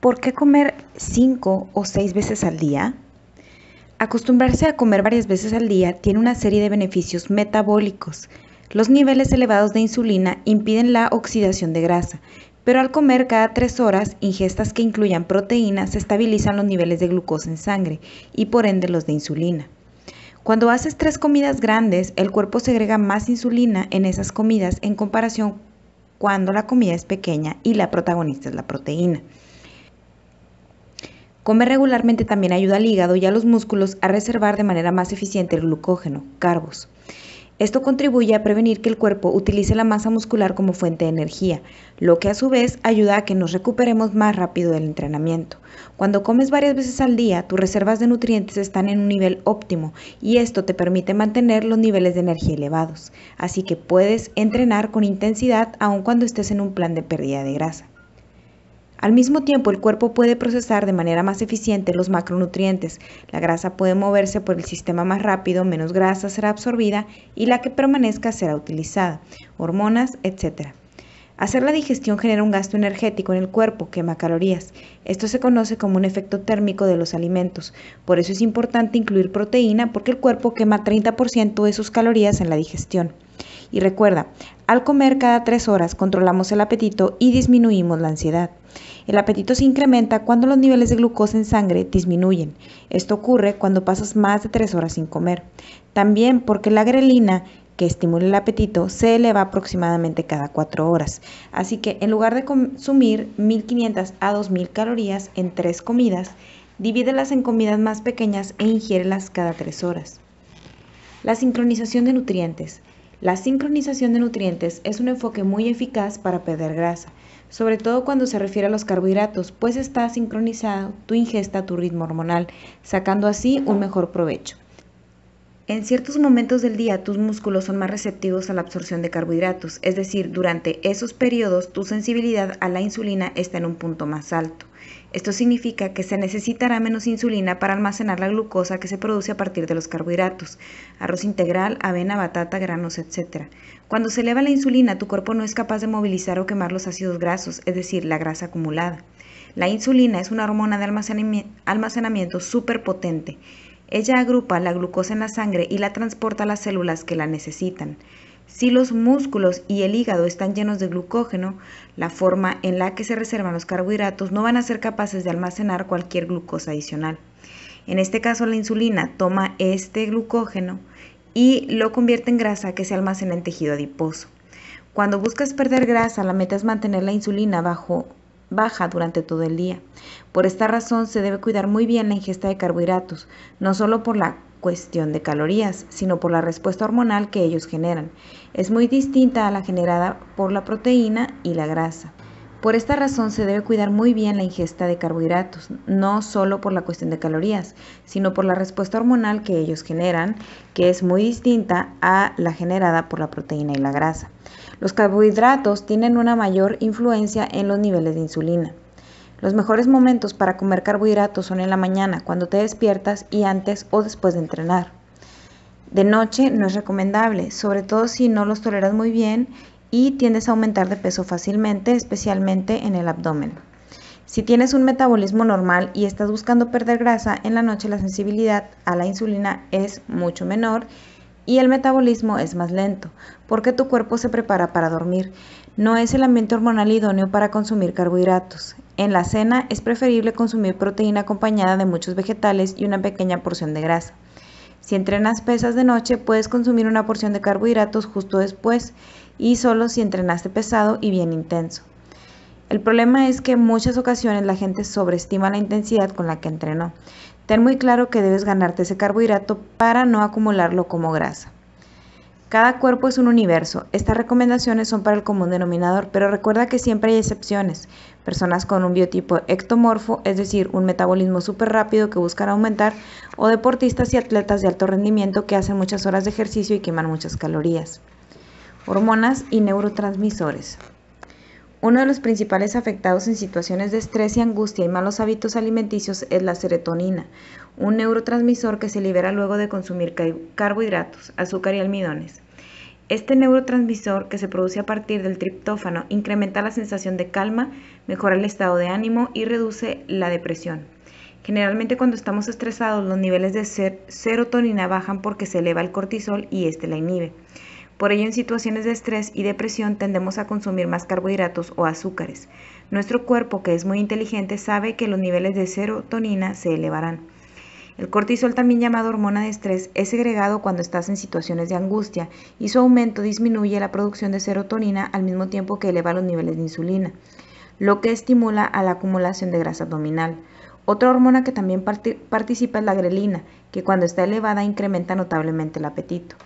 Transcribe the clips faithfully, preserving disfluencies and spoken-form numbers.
¿Por qué comer cinco o seis veces al día? Acostumbrarse a comer varias veces al día tiene una serie de beneficios metabólicos. Los niveles elevados de insulina impiden la oxidación de grasa, pero al comer cada tres horas, ingestas que incluyan proteínas se estabilizan los niveles de glucosa en sangre y por ende los de insulina. Cuando haces tres comidas grandes, el cuerpo segrega más insulina en esas comidas en comparación cuando la comida es pequeña y la protagonista es la proteína. Comer regularmente también ayuda al hígado y a los músculos a reservar de manera más eficiente el glucógeno, carbos. Esto contribuye a prevenir que el cuerpo utilice la masa muscular como fuente de energía, lo que a su vez ayuda a que nos recuperemos más rápido del entrenamiento. Cuando comes varias veces al día, tus reservas de nutrientes están en un nivel óptimo y esto te permite mantener los niveles de energía elevados, así que puedes entrenar con intensidad aun cuando estés en un plan de pérdida de grasa. Al mismo tiempo, el cuerpo puede procesar de manera más eficiente los macronutrientes. La grasa puede moverse por el sistema más rápido, menos grasa será absorbida y la que permanezca será utilizada, hormonas, etcétera. Hacer la digestión genera un gasto energético en el cuerpo, quema calorías. Esto se conoce como un efecto térmico de los alimentos. Por eso es importante incluir proteína porque el cuerpo quema treinta por ciento de sus calorías en la digestión. Y recuerda, al comer cada tres horas controlamos el apetito y disminuimos la ansiedad. El apetito se incrementa cuando los niveles de glucosa en sangre disminuyen. Esto ocurre cuando pasas más de tres horas sin comer. También porque la grelina, que estimula el apetito, se eleva aproximadamente cada cuatro horas. Así que en lugar de consumir mil quinientas a dos mil calorías en tres comidas, divídelas en comidas más pequeñas e ingiérelas cada tres horas. La sincronización de nutrientes. La sincronización de nutrientes es un enfoque muy eficaz para perder grasa, sobre todo cuando se refiere a los carbohidratos, pues está sincronizado tu ingesta a tu ritmo hormonal, sacando así un mejor provecho. En ciertos momentos del día tus músculos son más receptivos a la absorción de carbohidratos, es decir, durante esos periodos tu sensibilidad a la insulina está en un punto más alto. Esto significa que se necesitará menos insulina para almacenar la glucosa que se produce a partir de los carbohidratos, arroz integral, avena, batata, granos, etcétera. Cuando se eleva la insulina, tu cuerpo no es capaz de movilizar o quemar los ácidos grasos, es decir, la grasa acumulada. La insulina es una hormona de almacenamiento súper potente. Ella agrupa la glucosa en la sangre y la transporta a las células que la necesitan. Si los músculos y el hígado están llenos de glucógeno, la forma en la que se reservan los carbohidratos no van a ser capaces de almacenar cualquier glucosa adicional. En este caso, la insulina toma este glucógeno y lo convierte en grasa que se almacena en tejido adiposo. Cuando buscas perder grasa, la meta es mantener la insulina bajo, baja durante todo el día. Por esta razón, se debe cuidar muy bien la ingesta de carbohidratos, no solo por la cuestión de calorías, sino por la respuesta hormonal que ellos generan. Es muy distinta a la generada por la proteína y la grasa. Por esta razón se debe cuidar muy bien la ingesta de carbohidratos, no solo por la cuestión de calorías, sino por la respuesta hormonal que ellos generan, que es muy distinta a la generada por la proteína y la grasa. Los carbohidratos tienen una mayor influencia en los niveles de insulina. Los mejores momentos para comer carbohidratos son en la mañana, cuando te despiertas y antes o después de entrenar. De noche no es recomendable, sobre todo si no los toleras muy bien y tiendes a aumentar de peso fácilmente, especialmente en el abdomen. Si tienes un metabolismo normal y estás buscando perder grasa, en la noche la sensibilidad a la insulina es mucho menor y el metabolismo es más lento, porque tu cuerpo se prepara para dormir. No es el ambiente hormonal idóneo para consumir carbohidratos. En la cena es preferible consumir proteína acompañada de muchos vegetales y una pequeña porción de grasa. Si entrenas pesas de noche, puedes consumir una porción de carbohidratos justo después y solo si entrenaste pesado y bien intenso. El problema es que en muchas ocasiones la gente sobreestima la intensidad con la que entrenó. Ten muy claro que debes ganarte ese carbohidrato para no acumularlo como grasa. Cada cuerpo es un universo. Estas recomendaciones son para el común denominador, pero recuerda que siempre hay excepciones. Personas con un biotipo ectomorfo, es decir, un metabolismo súper rápido que buscan aumentar, o deportistas y atletas de alto rendimiento que hacen muchas horas de ejercicio y queman muchas calorías. Hormonas y neurotransmisores. Uno de los principales afectados en situaciones de estrés y angustia y malos hábitos alimenticios es la serotonina, un neurotransmisor que se libera luego de consumir carbohidratos, azúcar y almidones. Este neurotransmisor, que se produce a partir del triptófano, incrementa la sensación de calma, mejora el estado de ánimo y reduce la depresión. Generalmente cuando estamos estresados, los niveles de serotonina bajan porque se eleva el cortisol y este la inhibe. Por ello, en situaciones de estrés y depresión tendemos a consumir más carbohidratos o azúcares. Nuestro cuerpo, que es muy inteligente, sabe que los niveles de serotonina se elevarán. El cortisol, también llamado hormona de estrés, es segregado cuando estás en situaciones de angustia y su aumento disminuye la producción de serotonina al mismo tiempo que eleva los niveles de insulina, lo que estimula a la acumulación de grasa abdominal. Otra hormona que también part- participa es la grelina, que cuando está elevada incrementa notablemente el apetito.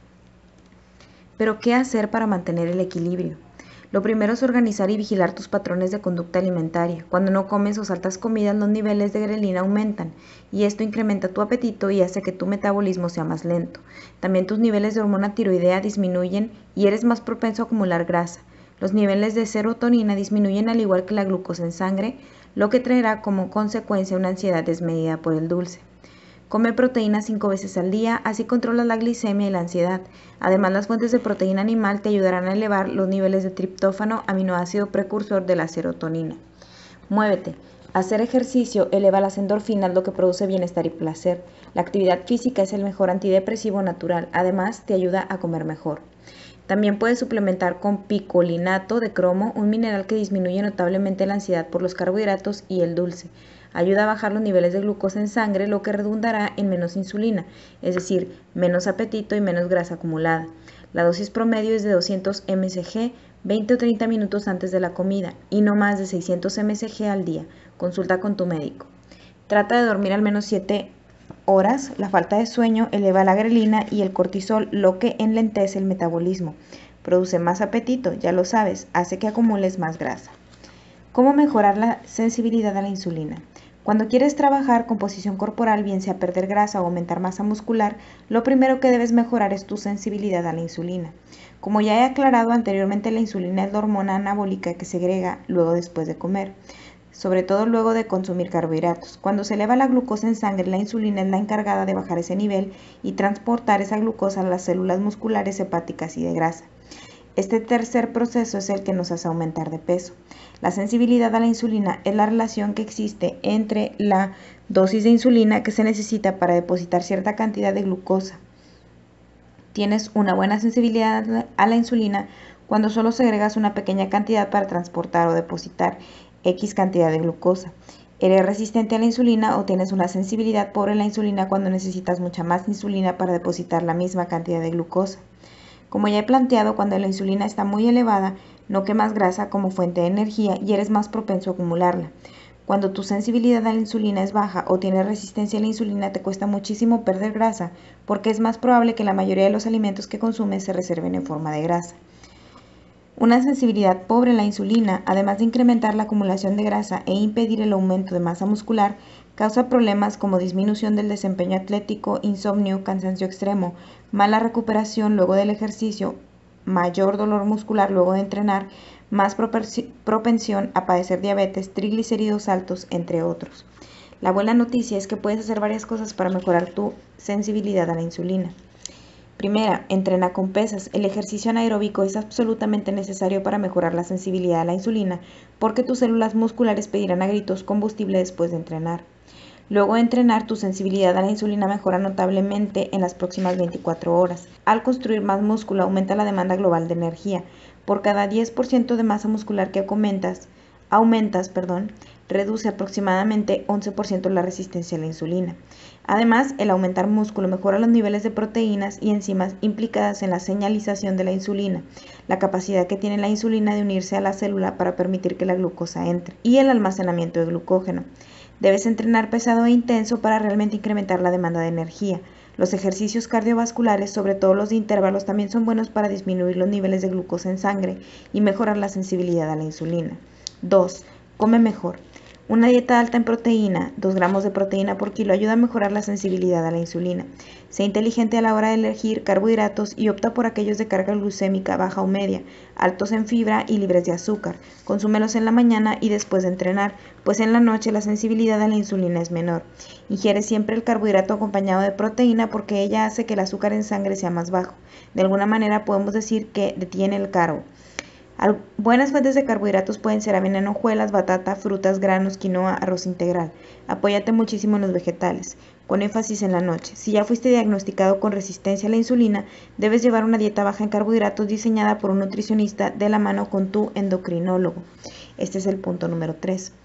Pero, ¿qué hacer para mantener el equilibrio? Lo primero es organizar y vigilar tus patrones de conducta alimentaria. Cuando no comes o saltas comidas, los niveles de grelina aumentan y esto incrementa tu apetito y hace que tu metabolismo sea más lento. También tus niveles de hormona tiroidea disminuyen y eres más propenso a acumular grasa. Los niveles de serotonina disminuyen al igual que la glucosa en sangre, lo que traerá como consecuencia una ansiedad desmedida por el dulce. Come proteínas cinco veces al día, así controlas la glicemia y la ansiedad. Además, las fuentes de proteína animal te ayudarán a elevar los niveles de triptófano, aminoácido precursor de la serotonina. Muévete. Hacer ejercicio eleva las endorfinas, lo que produce bienestar y placer. La actividad física es el mejor antidepresivo natural. Además, te ayuda a comer mejor. También puedes suplementar con picolinato de cromo, un mineral que disminuye notablemente la ansiedad por los carbohidratos y el dulce. Ayuda a bajar los niveles de glucosa en sangre, lo que redundará en menos insulina, es decir, menos apetito y menos grasa acumulada. La dosis promedio es de doscientos miligramos, veinte o treinta minutos antes de la comida y no más de seiscientos miligramos al día. Consulta con tu médico. Trata de dormir al menos siete horas. La falta de sueño eleva la grelina y el cortisol, lo que enlentece el metabolismo. Produce más apetito, ya lo sabes, hace que acumules más grasa. ¿Cómo mejorar la sensibilidad a la insulina? Cuando quieres trabajar composición corporal, bien sea perder grasa o aumentar masa muscular, lo primero que debes mejorar es tu sensibilidad a la insulina. Como ya he aclarado anteriormente, la insulina es la hormona anabólica que segrega luego después de comer, sobre todo luego de consumir carbohidratos. Cuando se eleva la glucosa en sangre, la insulina es la encargada de bajar ese nivel y transportar esa glucosa a las células musculares, hepáticas y de grasa. Este tercer proceso es el que nos hace aumentar de peso. La sensibilidad a la insulina es la relación que existe entre la dosis de insulina que se necesita para depositar cierta cantidad de glucosa. Tienes una buena sensibilidad a la insulina cuando solo segregas una pequeña cantidad para transportar o depositar X cantidad de glucosa. ¿Eres resistente a la insulina o tienes una sensibilidad pobre a la insulina cuando necesitas mucha más insulina para depositar la misma cantidad de glucosa? Como ya he planteado, cuando la insulina está muy elevada, no quemas grasa como fuente de energía y eres más propenso a acumularla. Cuando tu sensibilidad a la insulina es baja o tienes resistencia a la insulina, te cuesta muchísimo perder grasa, porque es más probable que la mayoría de los alimentos que consumes se reserven en forma de grasa. Una sensibilidad pobre a la insulina, además de incrementar la acumulación de grasa e impedir el aumento de masa muscular, causa problemas como disminución del desempeño atlético, insomnio, cansancio extremo, mala recuperación luego del ejercicio, mayor dolor muscular luego de entrenar, más propensión a padecer diabetes, triglicéridos altos, entre otros. La buena noticia es que puedes hacer varias cosas para mejorar tu sensibilidad a la insulina. Primera, entrena con pesas. El ejercicio anaeróbico es absolutamente necesario para mejorar la sensibilidad a la insulina, porque tus células musculares pedirán a gritos combustible después de entrenar. Luego de entrenar, tu sensibilidad a la insulina mejora notablemente en las próximas veinticuatro horas. Al construir más músculo, aumenta la demanda global de energía. Por cada diez por ciento de masa muscular que aumentas, aumentas, perdón, reduce aproximadamente once por ciento la resistencia a la insulina. Además, el aumentar músculo mejora los niveles de proteínas y enzimas implicadas en la señalización de la insulina, la capacidad que tiene la insulina de unirse a la célula para permitir que la glucosa entre, y el almacenamiento de glucógeno. Debes entrenar pesado e intenso para realmente incrementar la demanda de energía. Los ejercicios cardiovasculares, sobre todo los de intervalos, también son buenos para disminuir los niveles de glucosa en sangre y mejorar la sensibilidad a la insulina. dos. Come mejor. Una dieta alta en proteína, dos gramos de proteína por kilo, ayuda a mejorar la sensibilidad a la insulina. Sé inteligente a la hora de elegir carbohidratos y opta por aquellos de carga glucémica baja o media, altos en fibra y libres de azúcar. Consúmelos en la mañana y después de entrenar, pues en la noche la sensibilidad a la insulina es menor. Ingiere siempre el carbohidrato acompañado de proteína porque ella hace que el azúcar en sangre sea más bajo. De alguna manera podemos decir que detiene el carbo. Buenas fuentes de carbohidratos pueden ser avena en hojuelas, batata, frutas, granos, quinoa, arroz integral. Apóyate muchísimo en los vegetales, con énfasis en la noche. Si ya fuiste diagnosticado con resistencia a la insulina, debes llevar una dieta baja en carbohidratos diseñada por un nutricionista de la mano con tu endocrinólogo. Este es el punto número tres.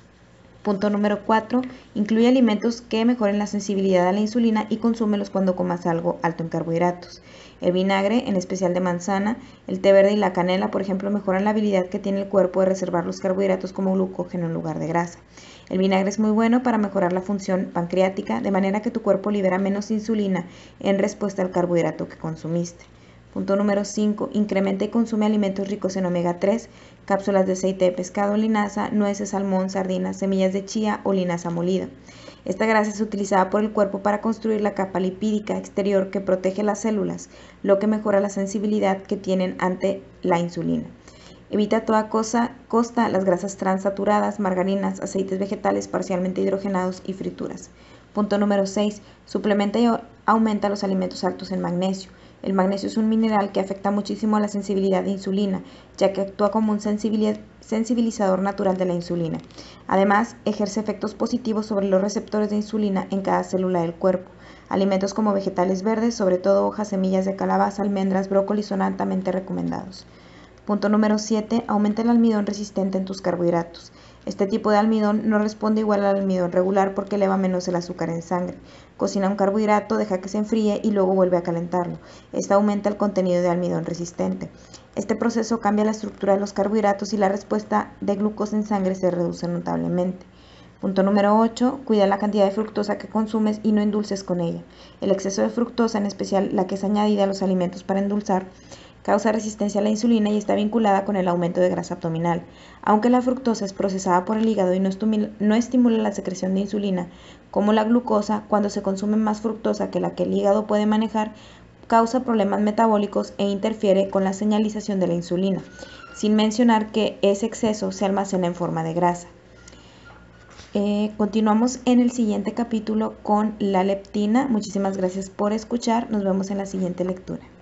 Punto número cuatro. Incluye alimentos que mejoren la sensibilidad a la insulina y consúmelos cuando comas algo alto en carbohidratos. El vinagre, en especial de manzana, el té verde y la canela, por ejemplo, mejoran la habilidad que tiene el cuerpo de reservar los carbohidratos como glucógeno en lugar de grasa. El vinagre es muy bueno para mejorar la función pancreática, de manera que tu cuerpo libera menos insulina en respuesta al carbohidrato que consumiste. Punto número cinco. Incrementa y consume alimentos ricos en omega tres, cápsulas de aceite de pescado, linaza, nueces, salmón, sardinas, semillas de chía o linaza molida. Esta grasa es utilizada por el cuerpo para construir la capa lipídica exterior que protege las células, lo que mejora la sensibilidad que tienen ante la insulina. Evita a toda cosa, costa las grasas transaturadas, margarinas, aceites vegetales parcialmente hidrogenados y frituras. Punto número seis. Suplementa y aumenta los alimentos altos en magnesio. El magnesio es un mineral que afecta muchísimo a la sensibilidad de insulina, ya que actúa como un sensibilizador natural de la insulina. Además, ejerce efectos positivos sobre los receptores de insulina en cada célula del cuerpo. Alimentos como vegetales verdes, sobre todo hojas, semillas de calabaza, almendras, brócoli, son altamente recomendados. Punto número siete. Aumenta el almidón resistente en tus carbohidratos. Este tipo de almidón no responde igual al almidón regular porque eleva menos el azúcar en sangre. Cocina un carbohidrato, deja que se enfríe y luego vuelve a calentarlo. Esto aumenta el contenido de almidón resistente. Este proceso cambia la estructura de los carbohidratos y la respuesta de glucosa en sangre se reduce notablemente. Punto número ocho. Cuida la cantidad de fructosa que consumes y no endulces con ella. El exceso de fructosa, en especial la que es añadida a los alimentos para endulzar, causa resistencia a la insulina y está vinculada con el aumento de grasa abdominal. Aunque la fructosa es procesada por el hígado y no, no estimula la secreción de insulina, como la glucosa, cuando se consume más fructosa que la que el hígado puede manejar, causa problemas metabólicos e interfiere con la señalización de la insulina, sin mencionar que ese exceso se almacena en forma de grasa. Eh, continuamos en el siguiente capítulo con la leptina. Muchísimas gracias por escuchar. Nos vemos en la siguiente lectura.